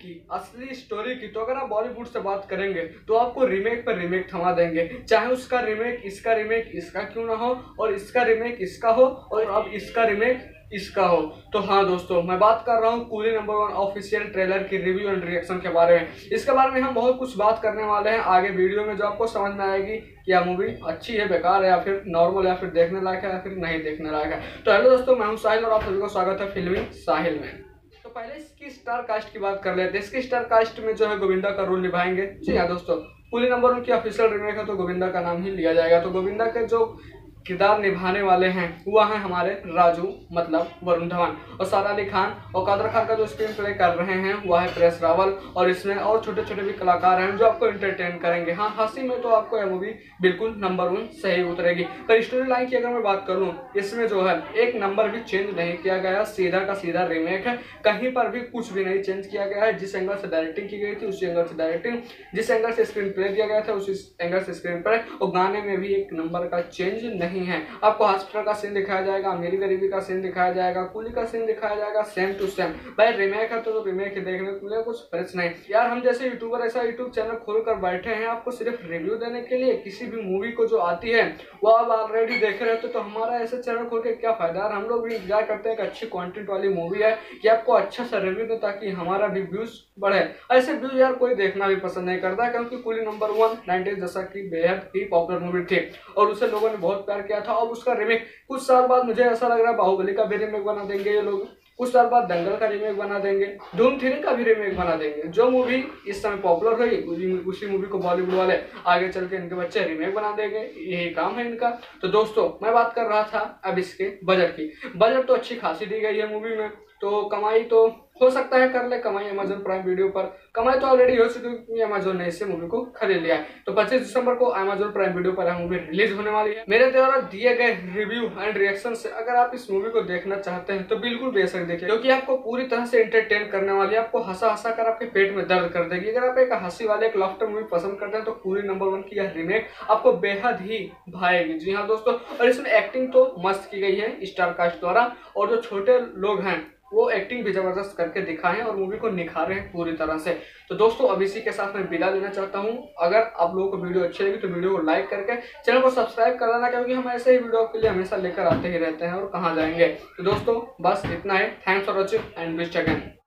की, असली स्टोरी की, तो अगर आप बॉलीवुड से बात करेंगे तो आपको रीमेक पर रीमेक थमा देंगे। चाहे उसका रीमेक इसका क्यों ना हो, और इसका रीमेक इसका हो, और अब इसका रीमेक इसका हो। तो हाँ दोस्तों, मैं बात कर रहा हूँ कूली नंबर 1 ऑफिशियल ट्रेलर की रिव्यू एंड रिएक्शन के बारे में। इसके बारे में हम बहुत कुछ बात करने वाले हैं आगे वीडियो में, जो आपको समझ में आएगी कि यह मूवी अच्छी है, बेकार है, या फिर नॉर्मल, या फिर देखने लायक है, या फिर नहीं देखने लायक है। तो हेलो दोस्तों, मैं हूँ साहिल और आप सभी को स्वागत है फिल्मी साहिल में। तो पहले इसकी स्टार कास्ट की बात कर लेते हैं। इसकी स्टार कास्ट में जो है गोविंदा का रोल निभाएंगे। जी हाँ दोस्तों, कूली नंबर 1 की ऑफिशियल रीमेक है तो गोविंदा का नाम ही लिया जाएगा। तो गोविंदा के जो किरदार निभाने वाले हैं वह हैं हमारे राजू मतलब वरुण धवन, और सारा अली खान और कादर खान का जो स्क्रीन प्ले कर रहे हैं वह है प्रेस रावल। और इसमें और छोटे छोटे भी कलाकार हैं जो आपको एंटरटेन करेंगे। हाँ, हंसी में तो आपको यह मूवी बिल्कुल नंबर 1 सही उतरेगी। पर स्टोरी लाइन की अगर मैं बात करूं, इसमें जो है एक नंबर भी चेंज नहीं किया गया, सीधा का सीधा रीमेक है। कहीं पर भी कुछ भी नहीं चेंज किया गया है। जिस एंगल से डायरेक्टिंग की गई थी उसी एंगल से डायरेक्टिंग, जिस एंगल से स्क्रीन प्ले दिया गया था उसी एंगल से स्क्रीन प्ले, और गाने में भी एक नंबर का चेंज नहीं है। आपको हॉस्पिटल का सीन दिखाया जाएगा, अमीरी गरीबी का सीन दिखाया जाएगा, कूली का सीन दिखाया जाएगा, सेम टू सेम। भाई रीमेक है तो रीमेक ही देखने को मिलेगा, कुछ फ्रेश नहीं। यार हम जैसे यूट्यूबर ऐसा यूट्यूब चैनल खोलकर बैठे हैं आपको सिर्फ रिव्यू देने के लिए। किसी भी मूवी को जो आती है वो आप ऑलरेडी देख रहे हो तो हमारा ऐसे चैनल खोल के क्या फायदा। यार हम लोग भी इंतजार करते हैं कि अच्छी कंटेंट वाली मूवी है कि आपको अच्छा सा रिव्यू दे, ताकि हमारा भी व्यूज बढ़े। ऐसे व्यूज यार कोई देखना भी पसंद नहीं करता, क्योंकि कूली नंबर 1 90 दशक की बेहद ही पॉपुलर मूवी थी और उसे लोगों ने बहुत प्यार किया था। अब उसका रीमेक कुछ साल बाद मुझे ऐसा लग रहा है बाहुबली का भी रीमेक बना देंगे ये लोग, कुछ साल बाद दंगल का रीमेक बना देंगे, धूम 3 का भी रीमेक बना देंगे। जो मूवी इस समय पॉपुलर हुई उसी मूवी को बॉलीवुड वाले आगे चल के इनके बच्चे रीमेक बना देंगे, यही काम है इनका। तो दोस्तों मैं बात कर रहा था अब इसके बजट की। बजट तो अच्छी खासी दी गई है मूवी में, तो कमाई तो हो सकता है कर ले कमाई अमेजन प्राइम वीडियो पर। कमाई तो ऑलरेडी हो चुकी क्योंकि अमेजन ने इसे मूवी को खरीद लिया है। तो 25 दिसंबर को अमेजन प्राइम वीडियो पर मूवी रिलीज होने वाली है। मेरे द्वारा दिए गए रिव्यू एंड रिएक्शन से अगर आप इस मूवी को देखना चाहते हैं तो बिल्कुल बेशक देखिए, क्योंकि आपको पूरी तरह से एंटरटेन करने वाली है। आपको हंसा हंसा कर आपके पेट में दर्द कर देगी। अगर आप एक हंसी वाले एक लाफ्टर मूवी पसंद करते हैं तो कूली नंबर 1 की यह रीमेक आपको बेहद ही भाएगी। जी हाँ दोस्तों, और इसमें एक्टिंग तो मस्त की गई है स्टार कास्ट द्वारा, और जो छोटे लोग हैं वो एक्टिंग भी जबरदस्त करके दिखाए हैं और मूवी को निखारे हैं पूरी तरह से। तो दोस्तों अब इसी के साथ मैं विदा लेना चाहता हूं। अगर आप लोगों को वीडियो अच्छी लगी तो वीडियो को लाइक करके चैनल को सब्सक्राइब कर लेना, क्योंकि हम ऐसे ही वीडियो के लिए हमेशा लेकर आते ही रहते हैं और कहां जाएंगे। तो दोस्तों बस इतना है। Thanks for watching and wish again.